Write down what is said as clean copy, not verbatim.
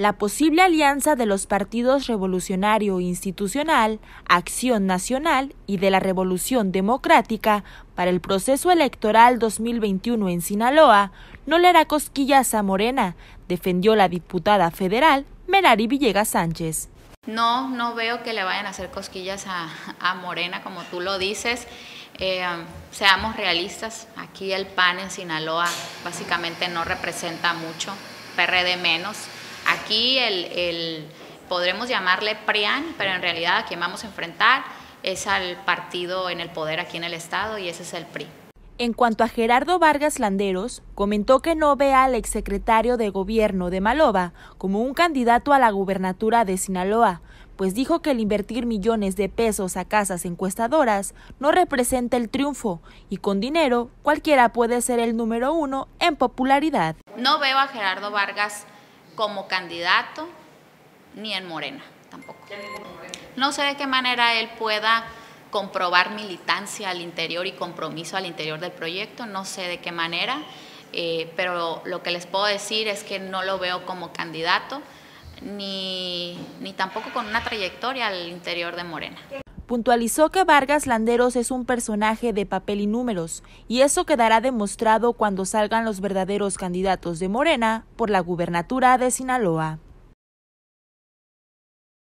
La posible alianza de los partidos Revolucionario Institucional, Acción Nacional y de la Revolución Democrática para el proceso electoral 2021 en Sinaloa no le hará cosquillas a Morena, defendió la diputada federal Merari Villegas Sánchez. No veo que le vayan a hacer cosquillas a Morena, como tú lo dices. Seamos realistas, aquí el PAN en Sinaloa básicamente no representa mucho, PRD menos. Aquí podremos llamarle PRIAN, pero en realidad a quien vamos a enfrentar es al partido en el poder aquí en el estado y ese es el PRI. En cuanto a Gerardo Vargas Landeros, comentó que no ve al exsecretario de Gobierno de Maloba como un candidato a la gubernatura de Sinaloa, pues dijo que el invertir millones de pesos a casas encuestadoras no representa el triunfo y con dinero cualquiera puede ser el número 1 en popularidad. No veo a Gerardo Vargas como candidato ni en Morena tampoco. No sé de qué manera él pueda comprobar militancia al interior y compromiso al interior del proyecto, no sé de qué manera, pero lo que les puedo decir es que no lo veo como candidato ni tampoco con una trayectoria al interior de Morena. Puntualizó que Vargas Landeros es un personaje de papel y números, y eso quedará demostrado cuando salgan los verdaderos candidatos de Morena por la gubernatura de Sinaloa.